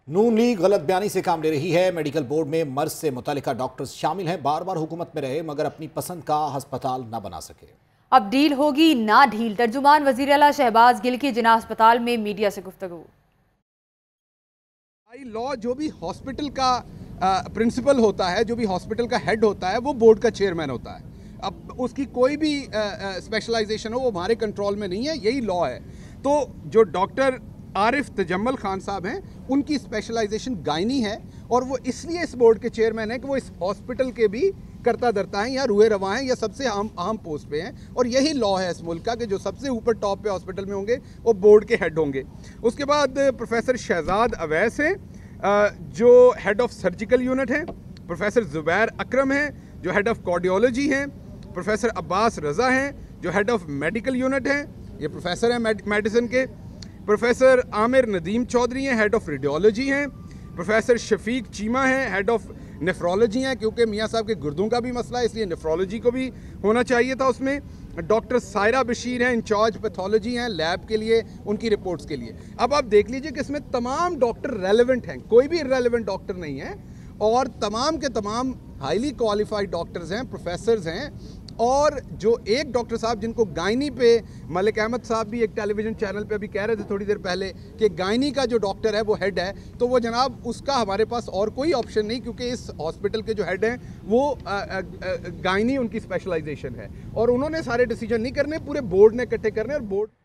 नून league गलत बयानी से काम ले रही है। मेडिकल बोर्ड में मर्ज से मुतल्लिका डॉक्टर्स शामिल हैं। बार बार हुकूमत में रहे मगर अपनी पसंद का अस्पताल न बना सके। अब डील होगी ना ढील। तर्जुमान वजीर आला शहबाज गिल की जिना अस्पताल में मीडिया से गुफ्तगू। लॉ जो भी हॉस्पिटल का प्रिंसिपल होता है, जो भी हॉस्पिटल का हेड होता है, वो बोर्ड का चेयरमैन होता है। अब उसकी कोई भी स्पेशलाइजेशन हो वो हमारे कंट्रोल में नहीं है, यही लॉ है। तो जो डॉक्टर आरिफ तजम्मल खान साहब हैं, उनकी स्पेशलाइजेशन गायनी है और वो इसलिए इस बोर्ड के चेयरमैन हैं कि वो इस हॉस्पिटल के भी करता धरता हैं या रुए रवा हैं या सबसे अहम पोस्ट पे हैं। और यही लॉ है इस मुल्क का कि जो सबसे ऊपर टॉप पे हॉस्पिटल में होंगे वो बोर्ड के हेड होंगे। उसके बाद प्रोफेसर शहजाद अवैस हैं जो हेड ऑफ सर्जिकल यूनिट हैं। प्रोफेसर ज़ुबैर अकरम हैं जो हेड ऑफ कार्डियोलॉजी हैं। प्रोफेसर अब्बास रज़ा हैं जो हेड ऑफ मेडिकल यूनिट हैं, ये प्रोफेसर हैं मेडिसिन के। प्रोफेसर आमिर नदीम चौधरी हैं, हेड ऑफ रेडियोलॉजी हैं। प्रोफेसर शफीक चीमा हैं, हेड ऑफ नेफ्रोलॉजी हैं, क्योंकि मियाँ साहब के गुर्दों का भी मसला है इसलिए नेफ्रोलॉजी को भी होना चाहिए था उसमें। डॉक्टर सायरा बशीर हैं, इंचार्ज पैथोलॉजी हैं लैब के लिए, उनकी रिपोर्ट्स के लिए। अब आप देख लीजिए कि इसमें तमाम डॉक्टर रेलेवेंट हैं, कोई भी इररेलेवेंट डॉक्टर नहीं है और तमाम के तमाम हाईली क्वालिफाइड डॉक्टर्स हैं, प्रोफेसर्स हैं। और जो एक डॉक्टर साहब जिनको गायनी पे मलिक अहमद साहब भी एक टेलीविज़न चैनल पे अभी कह रहे थे थोड़ी देर पहले कि गायनी का जो डॉक्टर है वो हेड है, तो वो जनाब उसका हमारे पास और कोई ऑप्शन नहीं, क्योंकि इस हॉस्पिटल के जो हेड हैं वो गायनी उनकी स्पेशलाइजेशन है और उन्होंने सारे डिसीजन नहीं करने, पूरे बोर्ड ने इकट्ठे करने और बोर्ड